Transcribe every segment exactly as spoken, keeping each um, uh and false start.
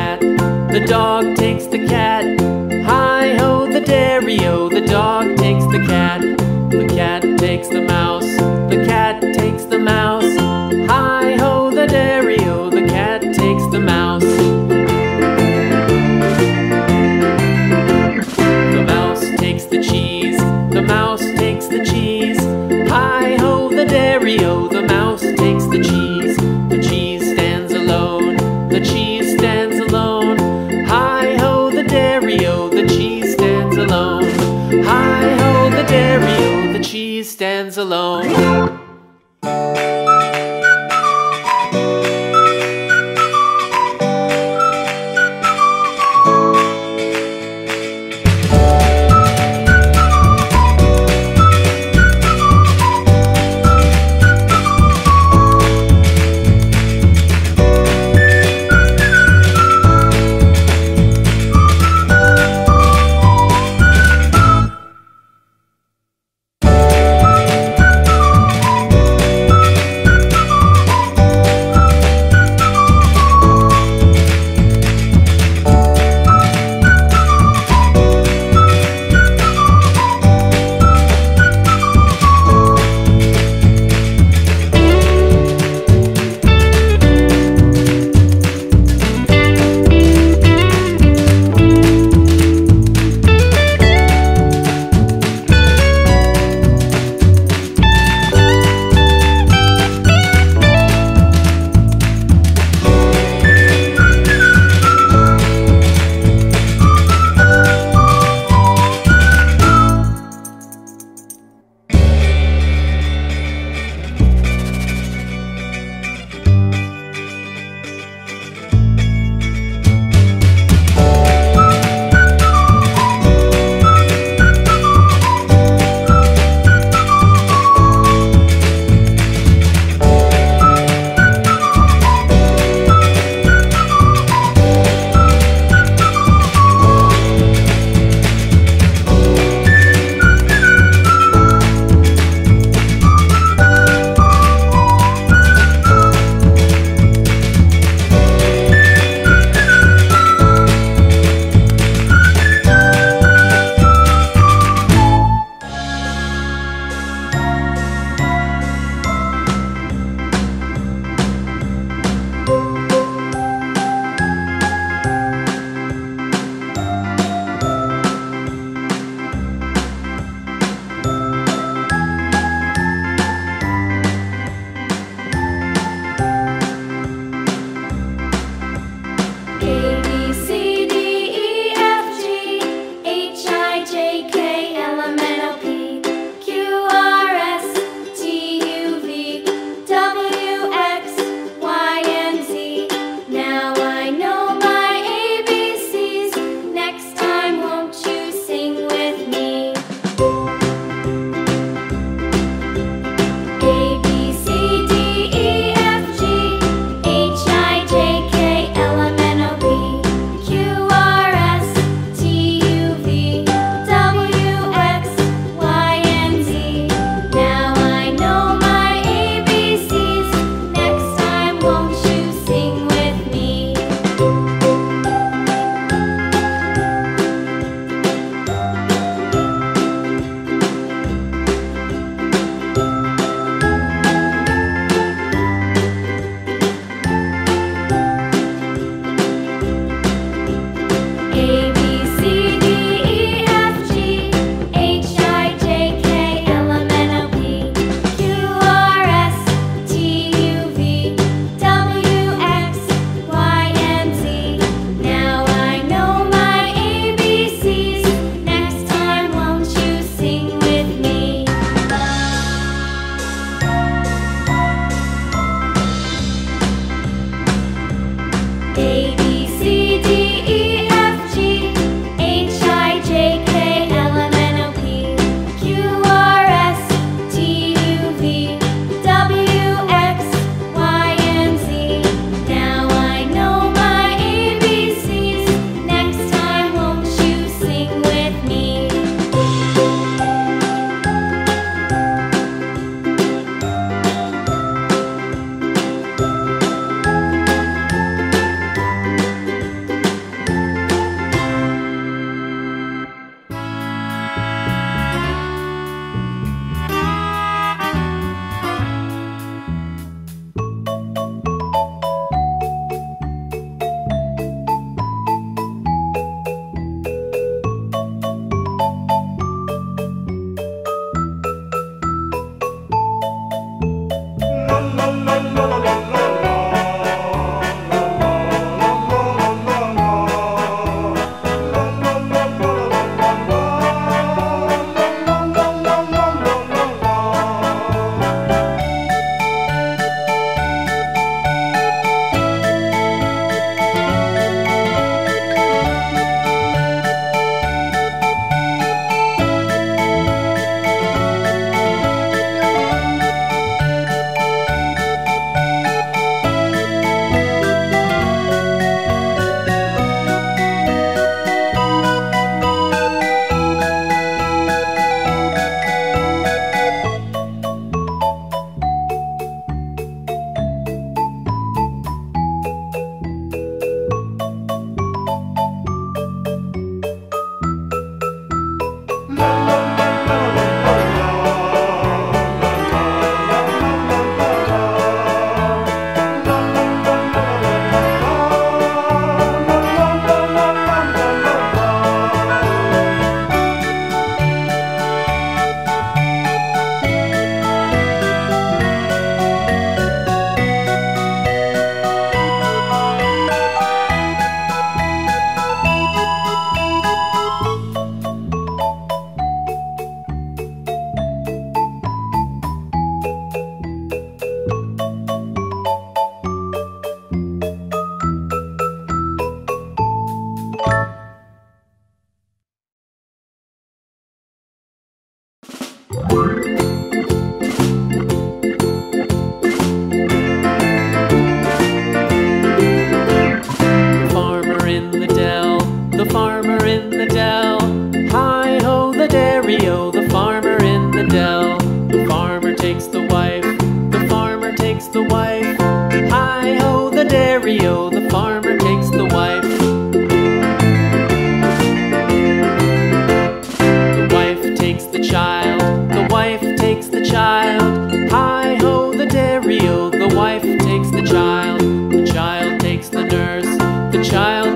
cat. The dog takes the cat. Hi-ho, the dairy-o. The dog takes the cat. The cat takes the mouse. The cat takes the mouse. Hi-ho, the dairy-o. The cat takes the mouse. The mouse takes the cheese. The mouse takes the cheese. Hi-ho, the dairy-o. The mouse takes the cheese. The cheese stands alone. The cheese stands alone. Hi-ho, the dairy-o. The cheese stands alone. Hi-ho, the dairy-o. The cheese stands alone.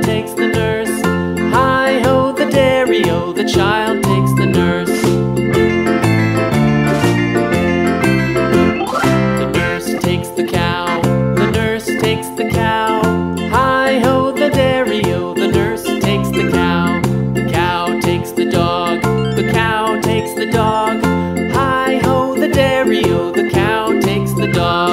takes the nurse. Hi-ho, the dairy-o, the child takes the nurse. The nurse takes the cow, the nurse takes the cow. Hi-ho, the dairy-o, the nurse takes the cow. The cow takes the dog, the cow takes the dog. Hi-ho, the dairy-o, the cow takes the dog.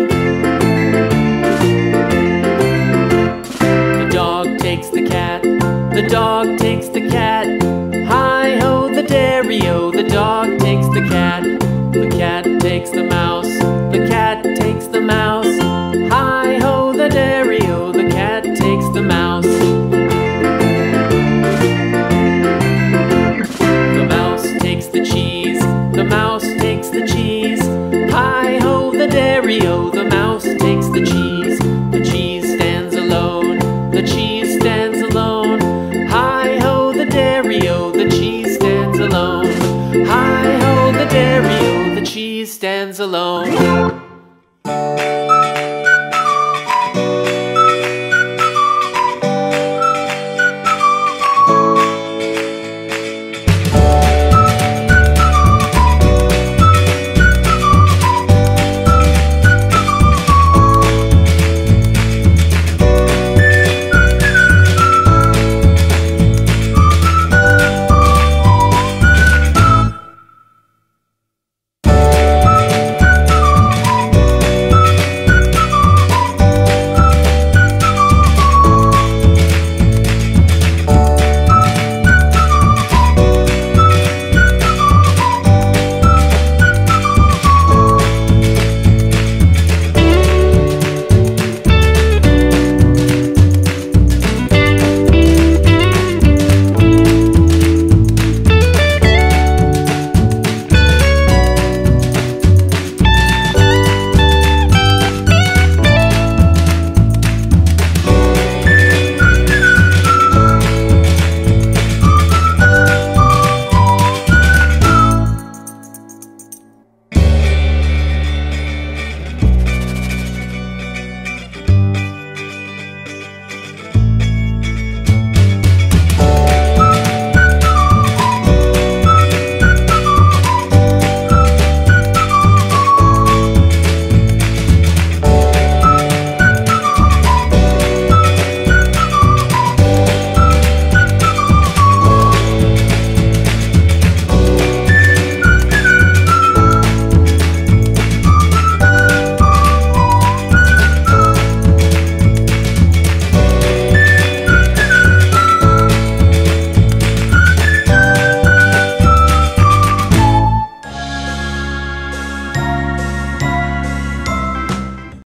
The dog takes the cat, the dog takes the cat. Hi-ho, the dairy-o,